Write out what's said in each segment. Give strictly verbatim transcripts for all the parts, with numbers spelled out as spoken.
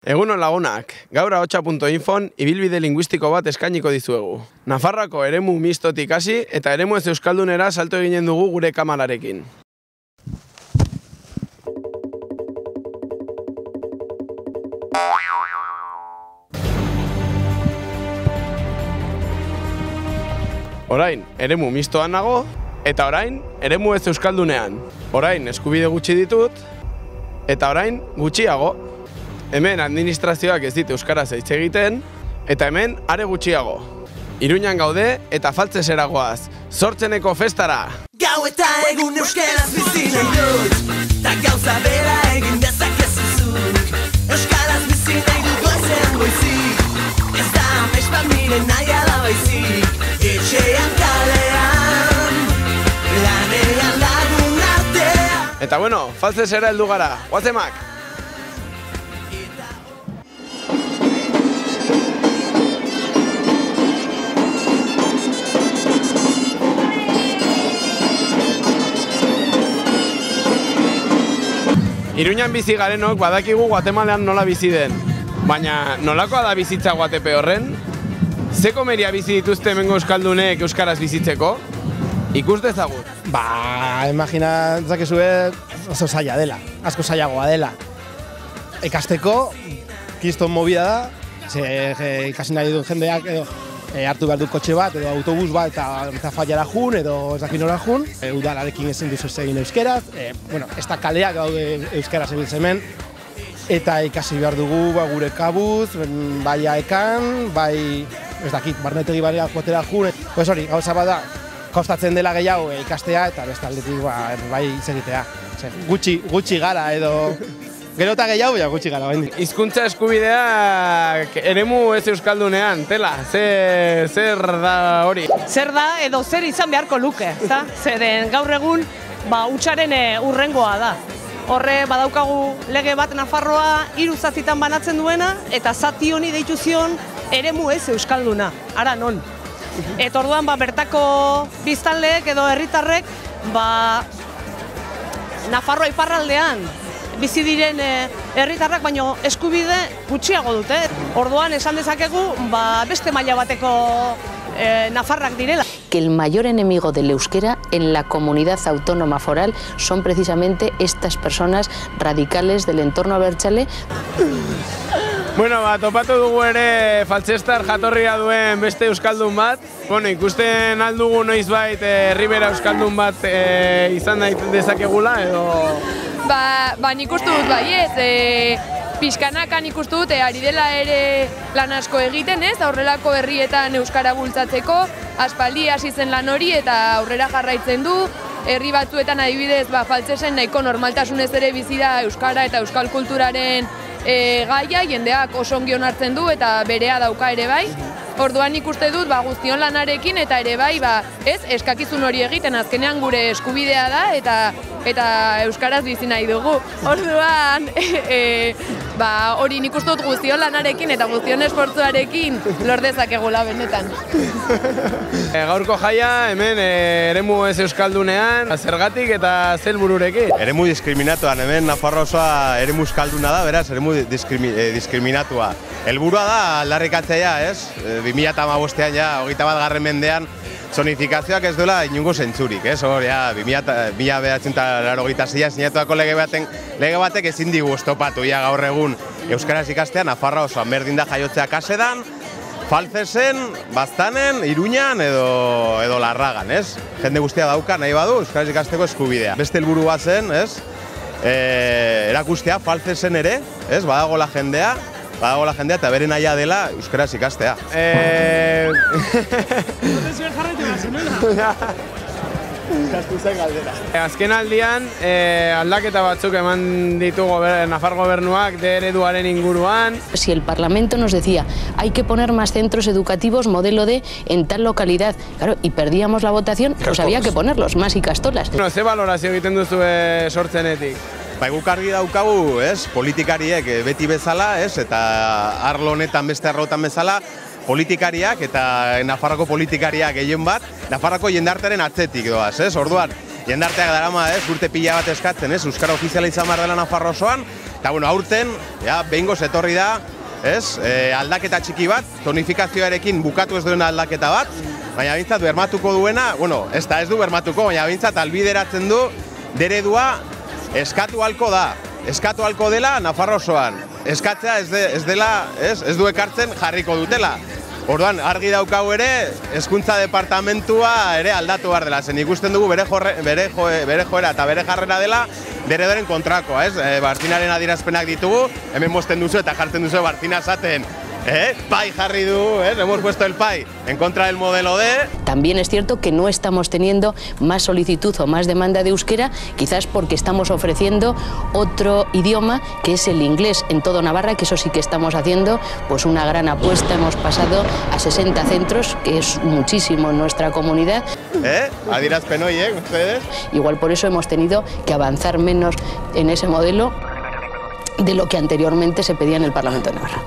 Egunon lagunak, gaur ahotsa punto infon ibilbide linguistiko bat eskainiko dizuegu. Nafarroako eremu mistotik hasi eta eremu ez euskaldunera salto eginen dugu gure kamararekin. Orain, eremu mistoan nago, eta orain, eremu ez euskaldunean. Orain, eskubide gutxi ditut, eta orain, gutxiago. Hemen administrazioak ez dit euskaraz hitz egiten, eta hemen are gutxiago. Iruñan gaude eta faltzesera goaz. Zortzeneko festara! Gau eta egun euskaraz bizi nahi dut, ta gauza bera egin dezakezu zuk. Euskaraz bizi nahi dut goizean goizik, ez da amespa miren nahi ala baizik. Etxean kalean, lanean lagun artean. Eta bueno, faltzesera heldu gara, guazemak! Iruñan bizi garenok badakigu Guatemalean nola bizi den. Baina nolakoa da bizitza Guatepe horren? Ze komeria bizi dituzte hemengo euskaldunek euskaraz bizitzeko? Ikus dezagut. Ba, imagina dezakezue oso zaila dela, asko zailagoa dela. Ikasteko, kiston movida da, ze e, ikasi nahi duen jendeak edo e, hartu behar dut kotxe bat, edo autobus bat eta, eta fallara jun, edo ez dakin nola jun. E, udalarekin ezin duzu egin euskeraz, e, bueno, ez da kaleak gaude euskaraz ebiltzen hemen, eta ikasi behar dugu ba, gure kabuz, bai aekan, bai, ez dakit, barnetegi baria joatera jun, pues hori, gauza bada, kostatzen dela gehiago e, ikastea, eta beste aldetik ba, bai izagitea. Gutxi, gutxi gara edo... Gero eta gehiago, ja, gutxi gara, baindik. Hizkuntza eskubideak eremu ez euskaldunean, tela, ze, zer da hori? Zer da edo zer izan beharko luke, ezta? Zeren gaur egun, ba, hutsaren urrengoa da. Horre badaukagu lege bat Nafarroa hiru zatitan banatzen duena, eta zati honi deitu zion eremu ez euskalduna, ara non. Eta orduan, ba, bertako biztanleek edo herritarrek, ba, Nafarroa iparraldean, bizi diren herritarrak baino eskubide gutxiago dute. Orduan esan dezakegu ba, beste maila bateko eh, nafarrak direla. Que el mayor enemigo del euskera en la comunidad autónoma foral son precisamente estas personas radicales del entorno abertzale. Bueno, ba, topatu dugu ere faltzestar jatorria duen beste euskaldun bat. Bueno, ikusten aldugu noizbait herribera euskaldun bat e, izan dezakegula edo... Ba, ba nik uste dut baiez, e, pixkanakan ikustu dut, e, ari dela ere lan asko egiten ez, aurrelako herrietan euskara bultzatzeko, aspaldi hasi zen lan hori eta aurrera jarraitzen du, herri batzuetan adibidez ba, faltzesen nahiko normaltasunez ere bizi da euskara eta euskal kulturaren e, gaia, jendeak oso ongi onartzen du eta berea dauka ere bai. Orduan ikuste dut ba, guztion lanarekin eta ere bai ba, ez eskakizun hori egiten azkenean gure eskubidea da eta eta euskaraz bizi nahi dugu. Orduan e, ba, hori nik uste dut guztion lanarekin eta guztion esfortzuarekin lor dezakegula benetan. E, gaurko jaia hemen e, eremu ez euskaldunean, zergatik eta zelbururekin. Eremu diskriminatuan, hemen Nafarroa osoa eremu euskalduna da, beraz, eremu diskrimi, eh, diskriminatua. Helburua da aldarrikatzea, ez? bi mila hamabostean ja, hogeita bat garren mendean, zonifikazioak ez duela inungo zentzurik, ez? Hor, ja, bi mila bederatziehun eta laurogeita seian sinatuako lege baten, lege batek ezin digu estopatu, ja, gaur egun euskaraz ikastea, Nafarroa osoan berdin da jaiotzea Kasedan, Faltzesen, Baztanen, Iruñan edo, edo Larragan, ez? Jende guztia dauka, nahi badu, euskaraz ikasteko eskubidea. Beste helburu bat zen, ez? E, erakustea Faltzesen ere, ez? Badagola jendea, badagola jendea eta bere nahia dela euskaraz ikastea. Eh... Azken aldian, eh, aldaketa batzuk eman ditu gober, Nafar gobernuak de ereduaren inguruan. Si el Parlamento nos decía, hay que poner más centros educativos modelo D en tal localidad, claro, y perdíamos la votación, pues había que ponerlos, más ikastolas. Bueno, ze valorazio egiten duzu eh, sortzenetik? Ba, guk argi daukagu, ez, politikariek beti bezala, ez, eta arlo honetan beste arlotan bezala, politikariak eta Nafarroko politikariak gehien bat, Nafarroko jendartearen atzetik doaz, ez? Orduan, jendarteak darama, ez, urte pila bat eskatzen, ez, euskara ofiziala izan behar dela Nafarro osoan, Eta, bueno, aurten, ja, behingoz etorri da, ez, e, aldaketa txiki bat, tonifikazioarekin bukatu ez duena aldaketa bat, baina bintzat bermatuko duena, bueno, ez da ez du bermatuko, baina bintzat albideratzen du, deredua eskatu halko da, eskatu halko dela Nafarroa osoan. Eskatzea ez, de, ez dela, ez, ez du ekartzen jarriko dutela. Orduan, argi daukagu ere, hezkuntza departamentua ere aldatu behar dela. Zen ikusten dugu bere, jorre, bere, jo, bere joera eta bere jarrera dela deredoren kontrakoa, ez? E, Bartinaren adierazpenak ditugu, hemen mozten duzu eta jartzen duzu Bartina esaten, eh? Pai jarri du, eh? Hemos puesto el pai en contra del modelo D. También es cierto que no estamos teniendo más solicitud o más demanda de euskera, quizás porque estamos ofreciendo otro idioma que es el inglés en todo Navarra, que eso sí que estamos haciendo pues una gran apuesta. Hemos pasado a sesenta centros, que es muchísimo en nuestra comunidad. ¿Eh? Adierazpen horiek, ustedes. Igual por eso hemos tenido que avanzar menos en ese modelo de lo que anteriormente se pedía en el Parlamento de Navarra.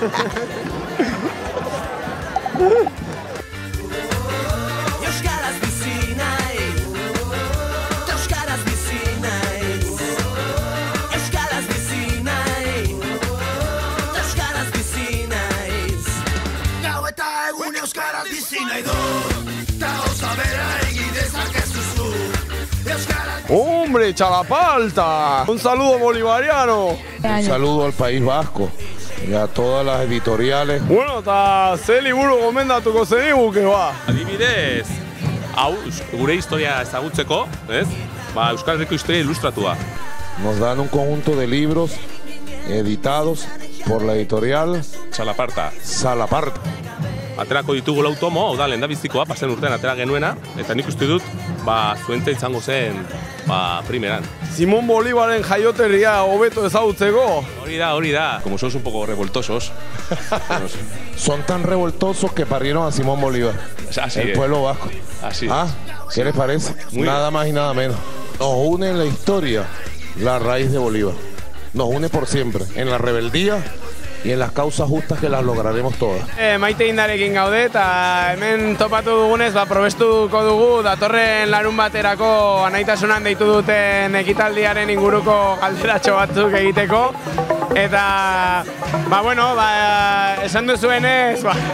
¡Hombre, Chalapalta! Un saludo bolivariano. Un saludo al País Vasco y a todas las editoriales. Bueno, eta ze liburu gomendatuko zeniguke ba? Adibidez, hau, gure historia ezagutzeko, ez? Ba, Euskal Herriko historia ilustratua. Nos dan un conjunto de libros editados por la editorial Chalaparta. Salaparta. Aterako ditugu lau tomo, hau da, lehendabizikoa, pasen urtean atera genuena, eta nik uste dut, ba, zuente izango zen, ba, primeran. Simón Bolívaren jaioterria hobeto ezagutzeko. Hori da, hori da. Como sois un poco revoltosos. Son tan revoltosos que parieron a Simón Bolívar, Así el es. pueblo vasco. Así ¿Ah? es. ¿Qué Sí. les parece? Muy Nada bien. más y nada menos. Nos une en la historia la raíz de Bolívar. Nos une por siempre, en la rebeldía y en las causas justas que las lograremos todas. E, maite indarekin gaude eta hemen topatu dugunez, ba, probestuko dugu datorren larun baterako anaitasunan deitu duten ekitaldiaren inguruko galderatxo batzuk egiteko. Eta, ba, bueno, ba, esan duzuenez, ba,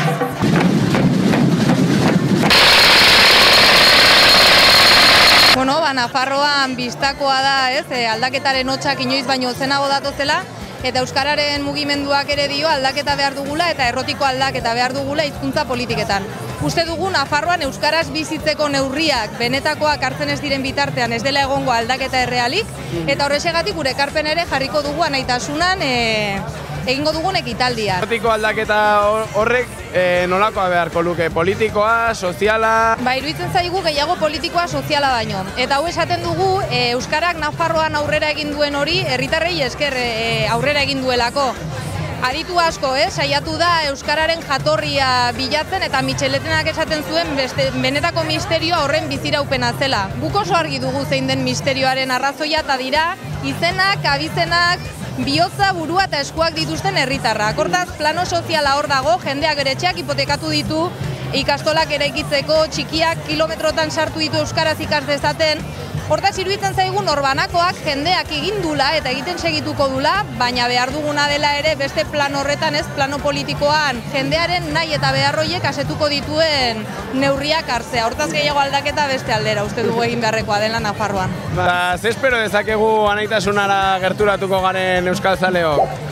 Bueno, ba, Nafarroan bistakoa da, ez, e, aldaketaren hotxak inoiz baino zenago datozela, eta euskararen mugimenduak ere dio aldaketa behar dugula eta errotiko aldaketa behar dugula hizkuntza politiketan. Uste dugu Nafarroan euskaraz bizitzeko neurriak benetakoak hartzen ez diren bitartean ez dela egongo aldaketa errealik, eta horrexegatik gure ekarpen ere jarriko dugu anaitasunan e, egingo dugun ekitaldia. errotiko aldaketa horrek e, nolakoa beharko luke, politikoa, soziala... Ba, iruditzen zaigu gehiago politikoa soziala baino. Eta hau esaten dugu, e, Euskarak Nafarroan aurrera egin duen hori, herritarrei esker e, aurrera egin duelako. Aditu asko, eh? Saiatu da Euskararen jatorria bilatzen eta Mitxeletenak esaten zuen beste, benetako misterioa horren biziraupena zela. Guk oso argi dugu zein den misterioaren arrazoia eta dira izenak, abizenak, bihotza, burua eta eskuak dituzten herritarrak. Hortaz, plano soziala hor dago, jendeak bere etxeak hipotekatu ditu, ikastolak eraikitzeko, txikiak kilometrotan sartu ditu euskaraz ikas dezaten. Hortaz, iruditzen zaigu norbanakoak jendeak egin dula eta egiten segituko dula, baina behar duguna dela ere beste plano horretan, ez plano politikoan jendearen nahi eta beharroiek asetuko dituen neurriak hartzea. Hortaz gehiago aldaketa beste aldera, uste dugu egin beharrekoa dela Nafarroan. Ba, ze espero dezakegu anaitasunara gerturatuko garen euskal zaleok?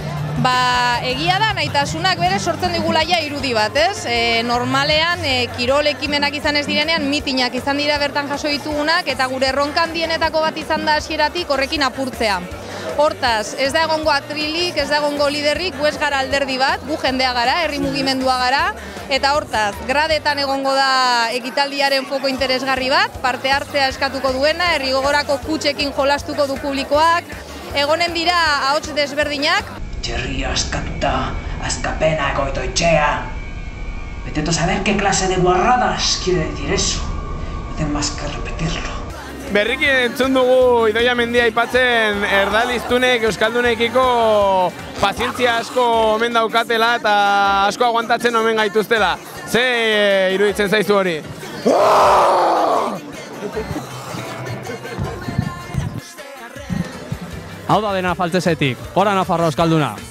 Ba, egia da, naitasunak bere sortzen digula ja irudi bat, ez? E, normalean, e, kirol ekimenak izan ez direnean, mitinak izan dira bertan jaso ditugunak, eta gure erronka handienetako bat izan da hasieratik horrekin apurtzea. Hortaz, ez da egongo atrilik, ez da egongo liderrik, gu ez gara alderdi bat, gu jendea gara, herri mugimendua gara, eta hortaz, gradetan egongo da ekitaldiaren foko interesgarri bat, parte hartzea eskatuko duena, herri gogorako kutxekin jolastuko du publikoak, egonen dira ahots desberdinak, Txerria askatuta, azkapena egoitoitxea. Vete a saber qué clase de guarradas quiere decir eso. No tengo más que repetirlo. Berriki entzun dugu Idoia Mendia aipatzen erdaliztunek euskaldunekiko pazientzia asko omen daukatela eta asko aguantatzen omen gaituztela. Ze e, iruditzen zaizu hori? Hau da dena faltzesetik, gora Nafarroa euskalduna!